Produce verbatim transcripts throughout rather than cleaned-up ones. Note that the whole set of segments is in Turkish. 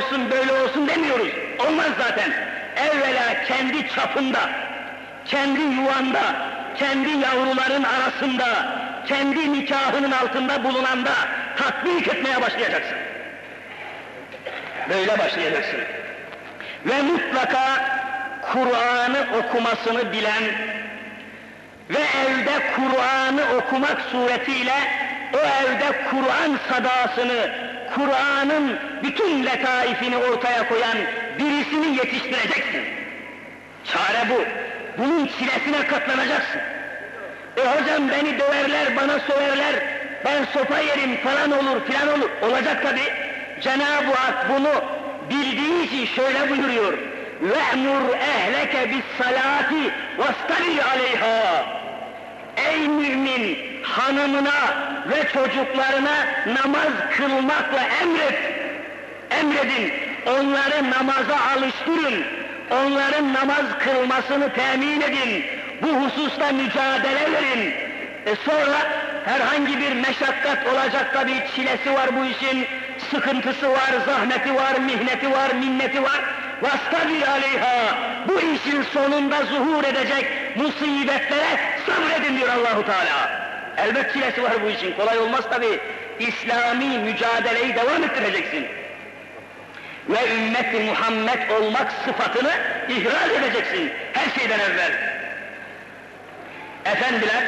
olsun, böyle olsun demiyoruz. Olmaz zaten. Evvela kendi çapında, kendi yuvanda, kendi yavruların arasında, kendi nikahının altında bulunanda tatbik etmeye başlayacaksın. Böyle başlayacaksın. Ve mutlaka Kur'an'ı okumasını bilen ve evde Kur'an'ı okumak suretiyle o evde Kur'an sadasını, Kur'an'ın bütün letaifini ortaya koyan birisini yetiştireceksin. Çare bu. Bunun çilesine katlanacaksın. E hocam beni döverler, bana söverler, ben sopa yerim falan olur filan olur. Olacak tabi. Cenab-ı Hak bunu bildiği için şöyle buyuruyor. وَأْمُرْ اَهْلَكَ بِالصَّلَاةِ وَاسْتَبِرْ عَلَيْهَا. Ey mümin, hanımına ve çocuklarına namaz kılmakla emret. Emredin, onları namaza alıştırın, onların namaz kılmasını temin edin, bu hususta mücadele verin. E sonra herhangi bir meşakkat olacak tabi, çilesi var bu işin, sıkıntısı var, zahmeti var, mihneti var, minneti var. وَاسْتَبِرْ عَلَيْهَا. Bu işin sonunda zuhur edecek musibetlere sabredin diyor Allahu Teala. Elbet çilesi var bu işin, kolay olmaz tabi. İslami mücadeleyi devam ettireceksin. Ve ümmet-i Muhammed olmak sıfatını ihraz edeceksin her şeyden evvel. Efendiler,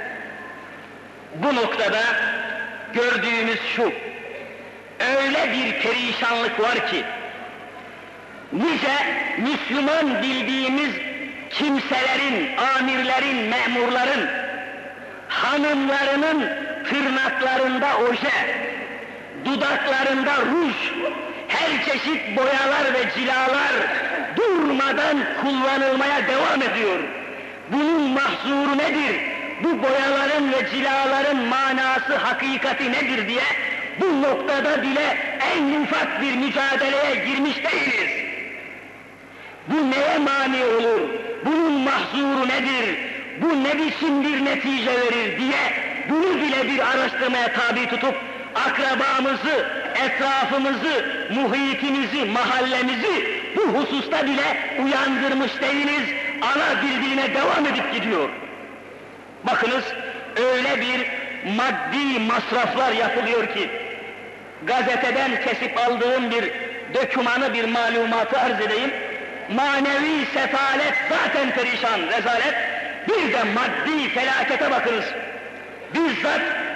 bu noktada gördüğümüz şu, öyle bir perişanlık var ki, nice Müslüman bildiğimiz kimselerin, amirlerin, memurların, hanımlarının tırnaklarında oje, dudaklarında ruj, her çeşit boyalar ve cilalar durmadan kullanılmaya devam ediyor. Bunun mahzuru nedir? Bu boyaların ve cilaların manası, hakikati nedir diye bu noktada bile en ufak bir mücadeleye girmiş değiliz. Bu neye mani olur? Bunun mahzuru nedir? Bu ne biçim bir netice verir diye bunu bile bir araştırmaya tabi tutup akrabamızı, etrafımızı, muhitimizi, mahallemizi bu hususta bile uyandırmış değiliz. Ana bildiğine devam edip gidiyor. Bakınız, öyle bir maddi masraflar yapılıyor ki, gazeteden kesip aldığım bir dokümanı, bir malumatı arz edeyim. Manevi sefalet zaten perişan, rezalet. Bir de maddi felakete bakınız. Bizzat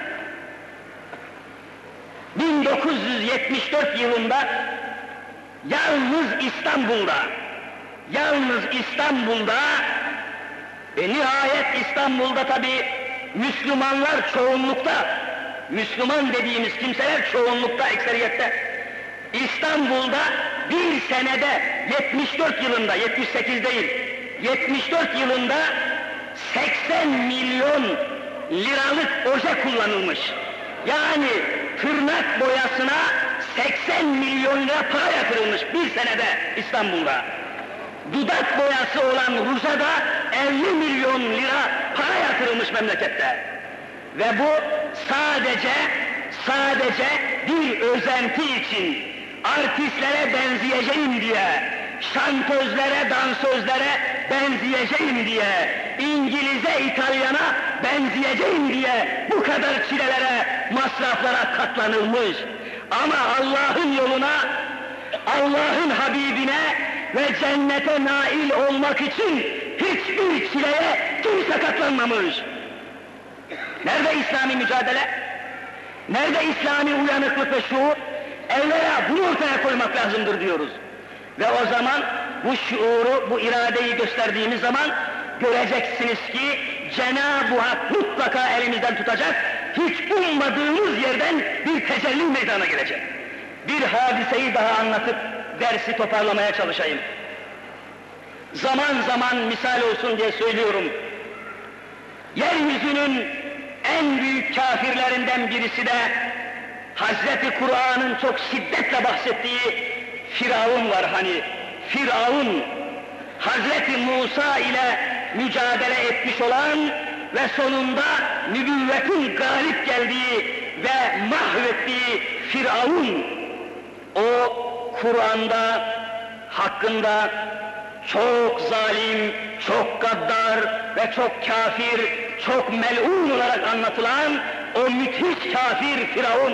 bin dokuz yüz yetmiş dört yılında yalnız İstanbul'da, yalnız İstanbul'da, e nihayet İstanbul'da tabi Müslümanlar çoğunlukta, Müslüman dediğimiz kimseler çoğunlukta, ekseriyette. İstanbul'da bir senede, yetmiş dört yılında, yetmiş sekiz değil, yetmiş dört yılında seksen milyon liralık oje kullanılmış. Yani tırnak boyasına seksen milyon lira para yatırılmış bir senede İstanbul'da. Dudak boyası olan ruja da elli milyon lira para yatırılmış memlekette. Ve bu sadece, sadece bir özenti için, artistlere benzeyeceğim diye, şantözlere, dansözlere benzeyeceğim diye, İngiliz'e, İtalyan'a benzeyeceğim diye bu kadar çilelere, masraflara katlanılmış. Ama Allah'ın yoluna, Allah'ın Habibine ve cennete nail olmak için hiçbir çileye kimse katlanmamış. Nerede İslami mücadele? Nerede İslami uyanıklık ve şuur? Evvela bunu ortaya koymak lazımdır diyoruz. Ve o zaman bu şuuru, bu iradeyi gösterdiğimiz zaman göreceksiniz ki Cenab-ı Hak mutlaka elimizden tutacak, hiç ummadığımız yerden bir tecelli meydana gelecek. Bir hadiseyi daha anlatıp dersi toparlamaya çalışayım. Zaman zaman misal olsun diye söylüyorum. Yeryüzünün en büyük kafirlerinden birisi de Hazreti Kur'an'ın çok şiddetle bahsettiği Firavun var hani. Firavun, Hazreti Musa ile mücadele etmiş olan ve sonunda nübüvvetin galip geldiği ve mahvettiği Firavun, O Kur'an'da hakkında çok zalim, çok gaddar ve çok kafir, çok mel'un olarak anlatılan o müthiş kafir Firavun.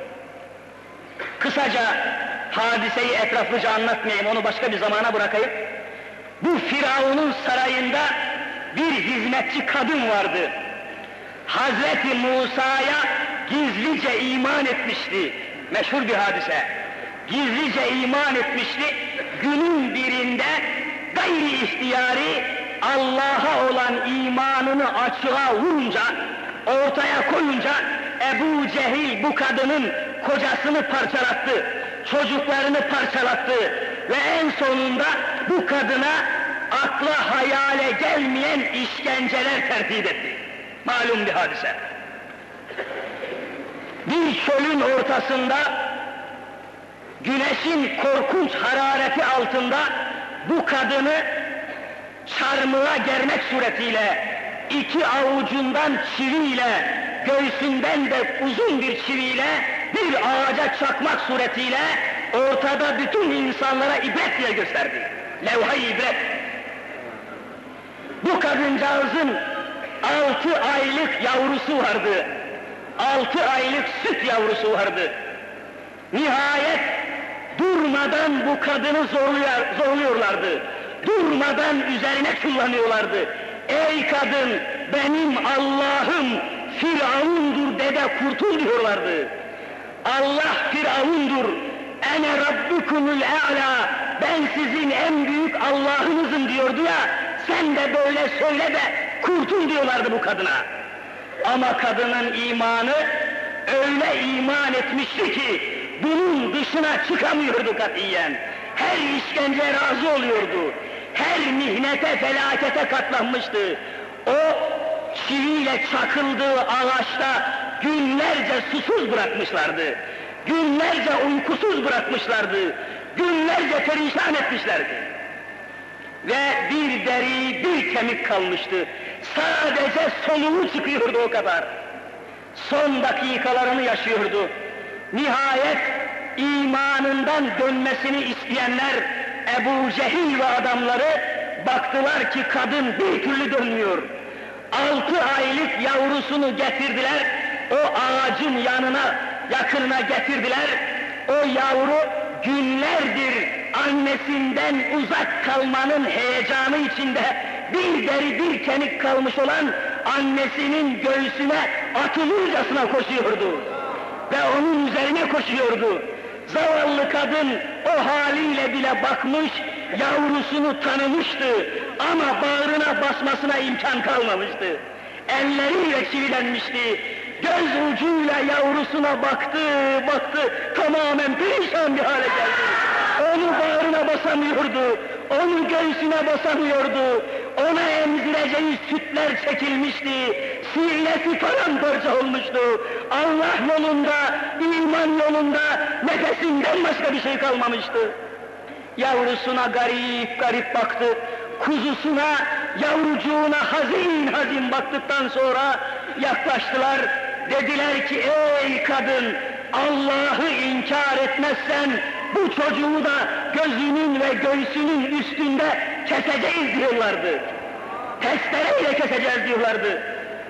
Kısaca hadiseyi etraflıca anlatmayayım, onu başka bir zamana bırakayım. Bu Firavun'un sarayında bir hizmetçi kadın vardı. Hazreti Musa'ya gizlice iman etmişti. Meşhur bir hadise. Gizlice iman etmişti. Günün birinde gayri ihtiyari Allah'a olan imanını açığa vurunca, ortaya koyunca Ebu Cehil bu kadının kocasını parçalattı, çocuklarını parçalattı ve en sonunda bu kadına akla hayale gelmeyen işkenceler tertip etti. Malum bir hadise. Bir çölün ortasında, güneşin korkunç harareti altında bu kadını çarmıha germek suretiyle, iki avucundan çiviyle, göğsünden de uzun bir çiviyle bir ağaca çakmak suretiyle ortada bütün insanlara ibret diye gösterdi. Levha-i ibret. Bu kadıncağızın altı aylık yavrusu vardı. Altı aylık süt yavrusu vardı. Nihayet durmadan bu kadını zorluyor, zorluyorlardı. Durmadan üzerine kullanıyorlardı. Ey kadın, benim Allah'ım Firavundur de de kurtul diyorlardı. Allah Firavundur, ene rabbukumul e'la, ben sizin en büyük Allah'ınızım diyordu ya, sen de böyle söyle de kurtul diyorlardı bu kadına. Ama kadının imanı öyle iman etmişti ki bunun dışına çıkamıyordu katiyen. Her işkenceye razı oluyordu. Her mihnete, felakete katlanmıştı. O çiviyle çakıldığı ağaçta günlerce susuz bırakmışlardı. Günlerce uykusuz bırakmışlardı. Günlerce perişan etmişlerdi. Ve bir deri, bir kemik kalmıştı. Sadece soluğu çıkıyordu o kadar. Son dakikalarını yaşıyordu. Nihayet imanından dönmesini isteyenler Ebu Cehil ve adamları baktılar ki kadın bir türlü dönmüyor. Altı aylık yavrusunu getirdiler, o ağacın yanına, yakınına getirdiler. O yavru günlerdir annesinden uzak kalmanın heyecanı içinde bir deri bir kemik kalmış olan annesinin göğsüne atılırcasına koşuyordu. Ve onun üzerine koşuyordu. Zavallı kadın o haliyle bile bakmış, yavrusunu tanımıştı ama bağrına basmasına imkan kalmamıştı. Elleriyle çivilenmişti, göz ucuyla yavrusuna baktı, baktı, tamamen perişan bir hale geldi. Onu bağrına basamıyordu, onu göğsüne basamıyordu, ona emzireceği sütler çekilmişti, sinesi paramparça olmuştu. Allah yolunda, iman yolunda nefesinden başka bir şey kalmamıştı. Yavrusuna garip garip baktı, kuzusuna, yavrucuğuna hazin hazin baktıktan sonra yaklaştılar, dediler ki ey kadın, Allah'ı inkar etmezsen bu çocuğu da gözünün ve göğsünün üstünde keseceğiz diyorlardı. Testereyle keseceğiz diyorlardı.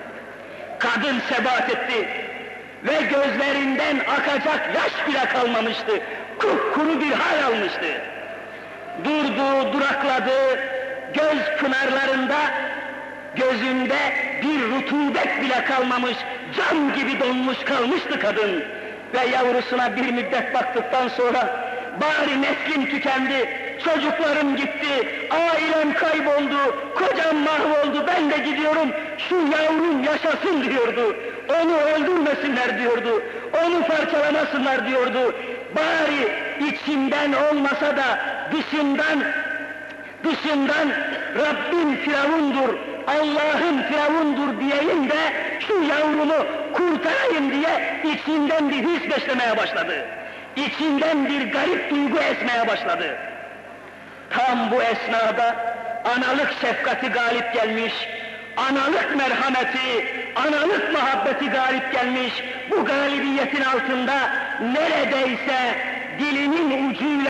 Kadın sebat etti ve gözlerinden akacak yaş bile kalmamıştı. Kupkuru bir hal almıştı. Durdu, durakladı, göz pınarlarında, gözünde bir rutubet bile kalmamış, cam gibi donmuş kalmıştı kadın. Ve yavrusuna bir müddet baktıktan sonra, bari neslim tükendi, çocuklarım gitti, ailem kayboldu, kocam mahvoldu, ben de gidiyorum, şu yavrum yaşasın diyordu. Onu öldürmesinler diyordu, onu parçalamasınlar diyordu. Bari içinden olmasa da dışından, dışından Rabbim Firavundur, Allah'ın Firavundur diyeyim de şu yavrumu kurtarayım diye içinden bir his beslemeye başladı. İçinden bir garip duygu esmeye başladı. Tam bu esnada analık şefkati galip gelmiş, analık merhameti, analık muhabbeti galip gelmiş, bu galibiyetin altında neredeyse dilinin ucuyla